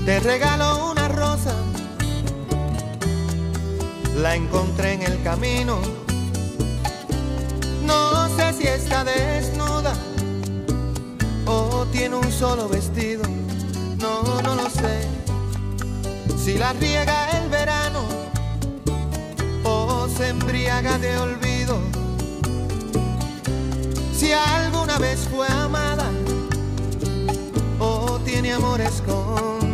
Te regalo una rosa, la encontré en el camino. No sé si está desnuda o tiene un solo vestido. No, no lo sé. Si la riega el verano o se embriaga de olvido. Si alguna vez fue amada o tiene amor escondido.